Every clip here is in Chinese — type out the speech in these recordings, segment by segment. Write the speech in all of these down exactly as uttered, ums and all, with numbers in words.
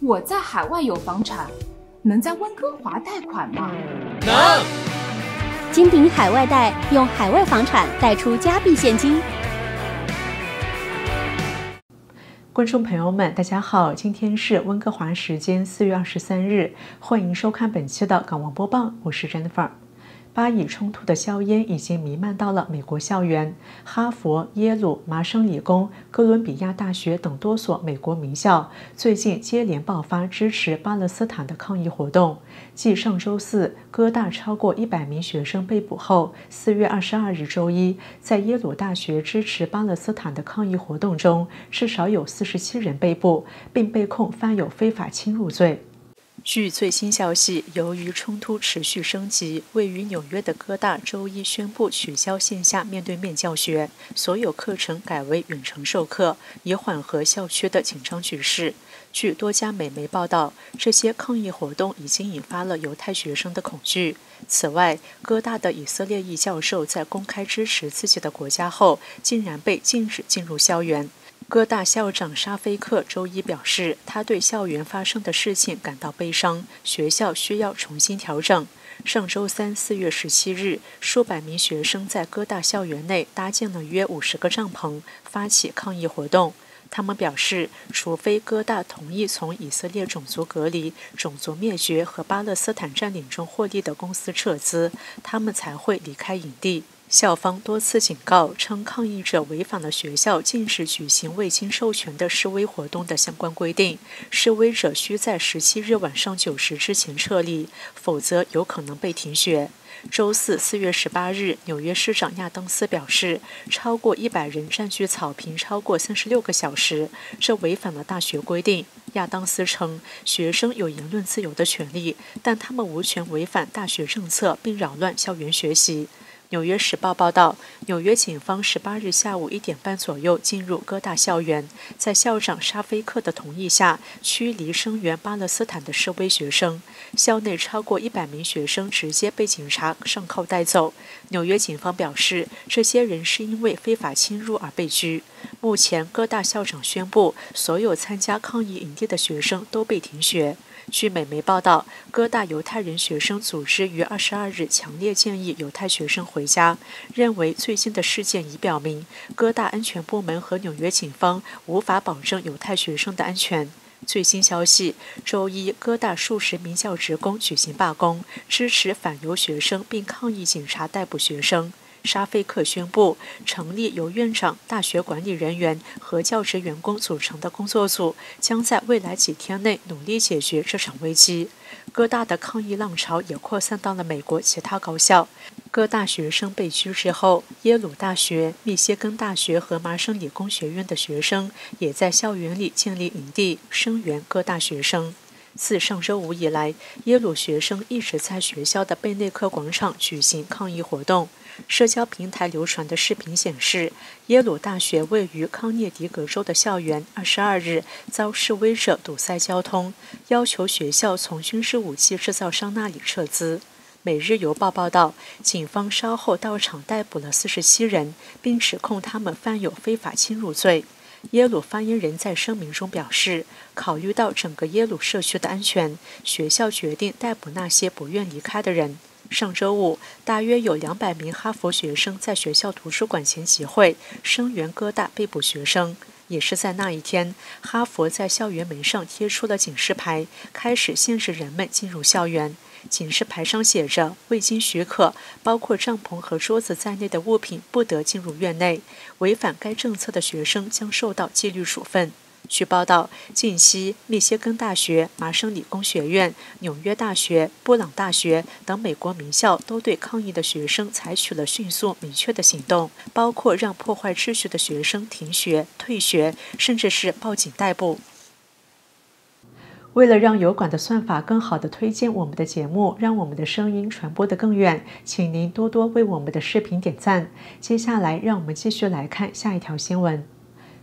我在海外有房产，能在温哥华贷款吗？ 能。 金鼎海外贷用海外房产贷出加币现金。 观众朋友们，大家好，今天是温哥华时间四月二十三日，欢迎收看本期的港闻播报，我是 Jennifer。巴以冲突的硝烟已经弥漫到了美国校园，哈佛、耶鲁、麻省理工、哥伦比亚大学等多所美国名校最近接连爆发支持巴勒斯坦的抗议活动。继上周四哥大超过一百名学生被捕后，四月二十二日周一，在耶鲁大学支持巴勒斯坦的抗议活动中，至少有四十七人被捕，并被控犯有非法侵入罪。据最新消息，由于冲突持续升级，位于纽约的哥大周一宣布取消线下面对面教学，所有课程改为远程授课，以缓和校区的紧张局势。据多家美媒报道，这些抗议活动已经引发了犹太学生的恐惧。此外，哥大的以色列裔教授在公开支持自己的国家后，竟然被禁止进入校园。哥大校长沙菲克周一表示，他对校园发生的事情感到悲伤，学校需要重新调整。上周三四月十七日，数百名学生在哥大校园内搭建了约五十个帐篷，发起抗议活动。他们表示，除非哥大同意从以色列种族隔离、种族灭绝和巴勒斯坦占领中获利的公司撤资，他们才会离开营地。校方多次警告称，抗议者违反了学校禁止举行未经授权的示威活动的相关规定，示威者需在十七日晚上九时之前撤离，否则有可能被停学。周四四月十八日，纽约市长亚当斯表示，超过一百人占据草坪超过三十六个小时，这违反了大学规定。亚当斯称，学生有言论自由的权利，但他们无权违反大学政策并扰乱校园学习。纽约时报报道，纽约警方十八日下午一点半左右进入哥大校园，在校长沙菲克的同意下，驱离声援巴勒斯坦的示威学生。校内超过一百名学生直接被警察上铐带走。纽约警方表示，这些人是因为非法侵入而被拘。目前，哥大校长宣布，所有参加抗议营地的学生都被停学。据美媒报道，哥大犹太人学生组织于二十二日强烈建议犹太学生回家，认为最近的事件已表明，哥大安全部门和纽约警方无法保证犹太学生的安全。最新消息，周一，哥大数十名教职工举行罢工，支持反犹学生并抗议警察逮捕学生。沙菲克宣布成立由院长、大学管理人员和教职员工组成的工作组，将在未来几天内努力解决这场危机。哥大的抗议浪潮也扩散到了美国其他高校。哥大学生被拘之后，耶鲁大学、密歇根大学和麻省理工学院的学生也在校园里建立营地，声援哥大学生。自上周五以来，耶鲁学生一直在学校的贝内克广场举行抗议活动。社交平台流传的视频显示，耶鲁大学位于康涅狄格州的校园二十二日遭示威者堵塞交通，要求学校从军事武器制造商那里撤资。每日邮报报道，警方稍后到场逮捕了四十七人，并指控他们犯有非法侵入罪。耶鲁发言人在声明中表示，考虑到整个耶鲁社区的安全，学校决定逮捕那些不愿离开的人。上周五，大约有两百名哈佛学生在学校图书馆前集会，声援哥大被捕学生。也是在那一天，哈佛在校园门上贴出了警示牌，开始限制人们进入校园。警示牌上写着，未经许可，包括帐篷和桌子在内的物品不得进入院内，违反该政策的学生将受到纪律处分。据报道，近期密歇根大学、麻省理工学院、纽约大学、布朗大学等美国名校都对抗议的学生采取了迅速明确的行动，包括让破坏秩序的学生停学、退学，甚至是报警逮捕。为了让油管的算法更好地推荐我们的节目，让我们的声音传播得更远，请您多多为我们的视频点赞。接下来，让我们继续来看下一条新闻。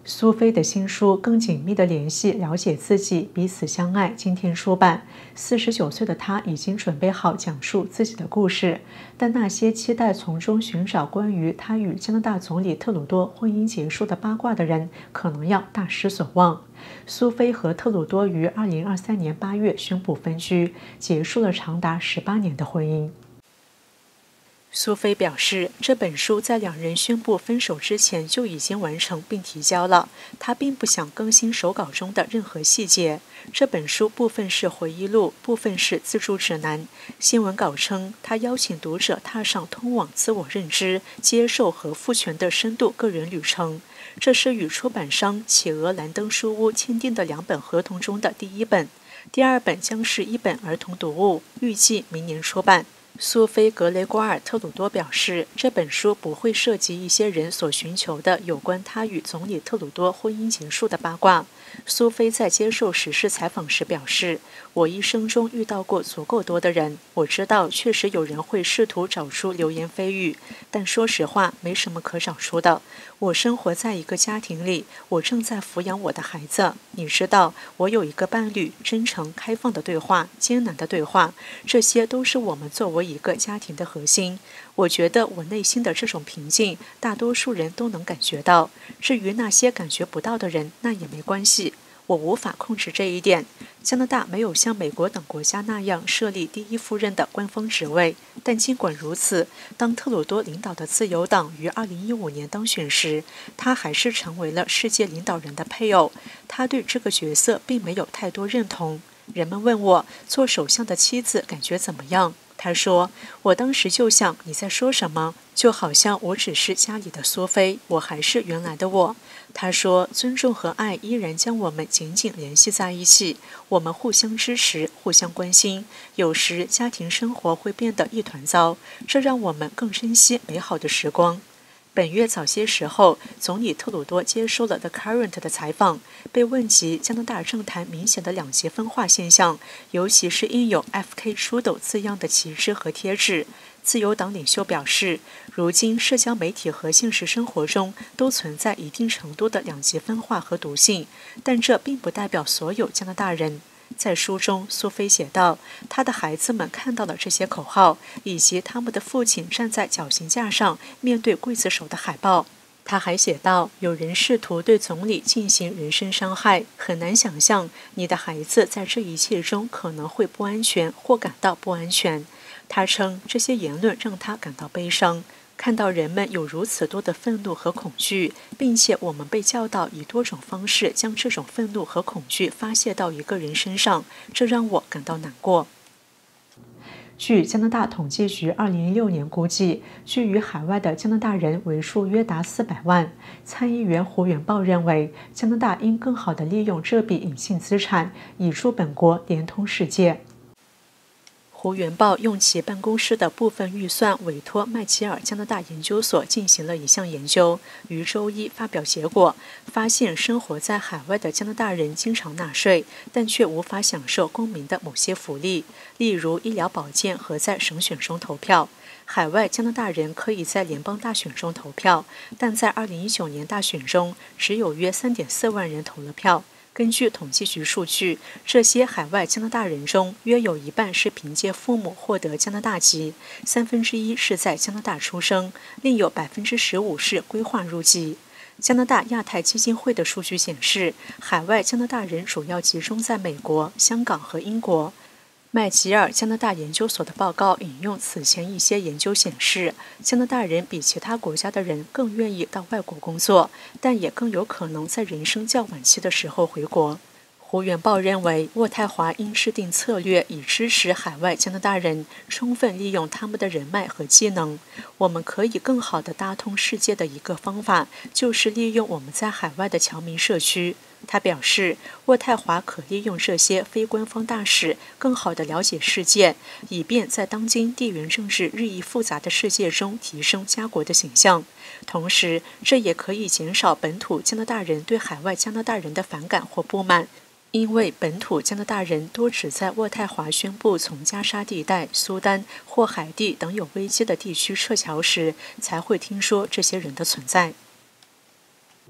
苏菲的新书《更紧密的联系，了解自己，彼此相爱》今天出版。四十九岁的她已经准备好讲述自己的故事，但那些期待从中寻找关于她与加拿大总理特鲁多婚姻结束的八卦的人，可能要大失所望。苏菲和特鲁多于二零二三年八月宣布分居，结束了长达十八年的婚姻。苏菲表示，这本书在两人宣布分手之前就已经完成并提交了，她并不想更新手稿中的任何细节。这本书部分是回忆录，部分是自助指南。新闻稿称，她邀请读者踏上通往自我认知、接受和赋权的深度个人旅程。这是与出版商企鹅兰登书屋签订的两本合同中的第一本，第二本将是一本儿童读物，预计明年出版。苏菲·格雷瓜尔·特鲁多表示，这本书不会涉及一些人所寻求的有关他与总理特鲁多婚姻结束的八卦。苏菲在接受时事采访时表示，我一生中遇到过足够多的人，我知道确实有人会试图找出流言蜚语，但说实话没什么可找出的。我生活在一个家庭里，我正在抚养我的孩子，你知道，我有一个伴侣，真诚开放的对话，艰难的对话，这些都是我们作为一个家庭的核心。我觉得我内心的这种平静，大多数人都能感觉到。至于那些感觉不到的人，那也没关系，我无法控制这一点。加拿大没有像美国等国家那样设立第一夫人的官方职位，但尽管如此，当特鲁多领导的自由党于二零一五年当选时，他还是成为了世界领导人的配偶。他对这个角色并没有太多认同。人们问我，做首相的妻子感觉怎么样？他说，我当时就想，你在说什么？就好像我只是家里的苏菲，我还是原来的我。他说，尊重和爱依然将我们紧紧联系在一起，我们互相支持，互相关心。有时家庭生活会变得一团糟，这让我们更珍惜美好的时光。本月早些时候，总理特鲁多接受了 The Current 的采访，被问及加拿大政坛明显的两极分化现象，尤其是印有 F K Trudeau 字样的旗帜和贴纸。自由党领袖表示，如今社交媒体和现实生活中都存在一定程度的两极分化和毒性，但这并不代表所有加拿大人。在书中，苏菲写道，她的孩子们看到了这些口号，以及他们的父亲站在绞刑架上面对刽子手的海报。他还写道，有人试图对总理进行人身伤害，很难想象你的孩子在这一切中可能会不安全或感到不安全。他称这些言论让他感到悲伤，看到人们有如此多的愤怒和恐惧，并且我们被教导以多种方式将这种愤怒和恐惧发泄到一个人身上，这让我感到难过。据加拿大统计局二零一六年估计，居于海外的加拿大人为数约达四百万。参议员胡元豹认为，加拿大应更好地利用这笔隐性资产，以助本国连通世界。胡元豹用其办公室的部分预算委托麦吉尔加拿大研究所进行了一项研究，于周一发表结果，发现生活在海外的加拿大人经常纳税，但却无法享受公民的某些福利，例如医疗保健和在省选中投票。海外加拿大人可以在联邦大选中投票，但在二零一九年大选中，只有约 三点四万人投了票。根据统计局数据，这些海外加拿大人中，约有一半是凭借父母获得加拿大籍，三分之一是在加拿大出生，另有百分之十五是规划入籍。加拿大亚太基金会的数据显示，海外加拿大人主要集中在美国、香港和英国。麦吉尔加拿大研究所的报告引用此前一些研究显示，加拿大人比其他国家的人更愿意到外国工作，但也更有可能在人生较晚期的时候回国。胡元豹认为，渥太华应制定策略以支持海外加拿大人充分利用他们的人脉和技能。我们可以更好地搭通世界的一个方法，就是利用我们在海外的侨民社区。他表示，渥太华可利用这些非官方大使更好地了解世界，以便在当今地缘政治日益复杂的世界中提升家国的形象。同时，这也可以减少本土加拿大人对海外加拿大人的反感或不满，因为本土加拿大人多只在渥太华宣布从加沙地带、苏丹或海地等有危机的地区撤侨时，才会听说这些人的存在。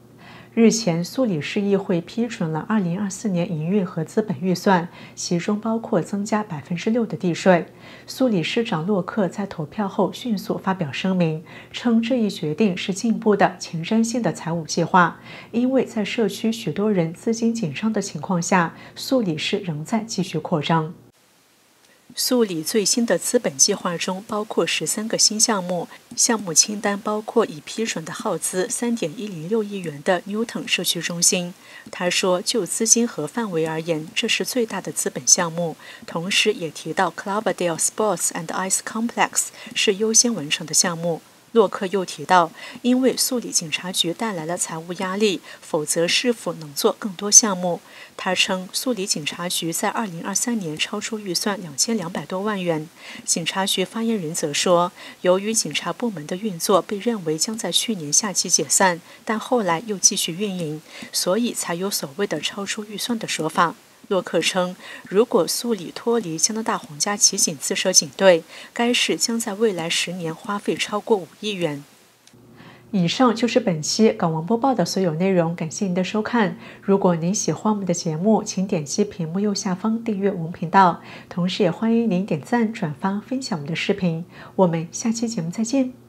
日前，苏里市议会批准了二零二四年营运和资本预算，其中包括增加百分之六的地税。苏里市长洛克在投票后迅速发表声明，称这一决定是进步的前瞻性的财务计划，因为在社区许多人资金紧张的情况下，苏里市仍在继续扩张。苏里最新的资本计划中包括十三个新项目，项目清单包括已批准的耗资三点一零六亿元的 Newton 社区中心。他说，就资金和范围而言，这是最大的资本项目，同时也提到 Cloverdale Sports and Ice Complex 是优先完成的项目。洛克又提到，因为苏里警察局带来了财务压力，否则是否能做更多项目？他称，苏里警察局在二零二三年超出预算两千两百多万元。警察局发言人则说，由于警察部门的运作被认为将在去年夏季解散，但后来又继续运营，所以才有所谓的超出预算的说法。洛克称，如果苏里脱离加拿大皇家骑警自设警队，该市将在未来十年花费超过五亿元。以上就是本期港王播报的所有内容，感谢您的收看。如果您喜欢我们的节目，请点击屏幕右下方订阅我们频道，同时也欢迎您点赞、转发、分享我们的视频。我们下期节目再见。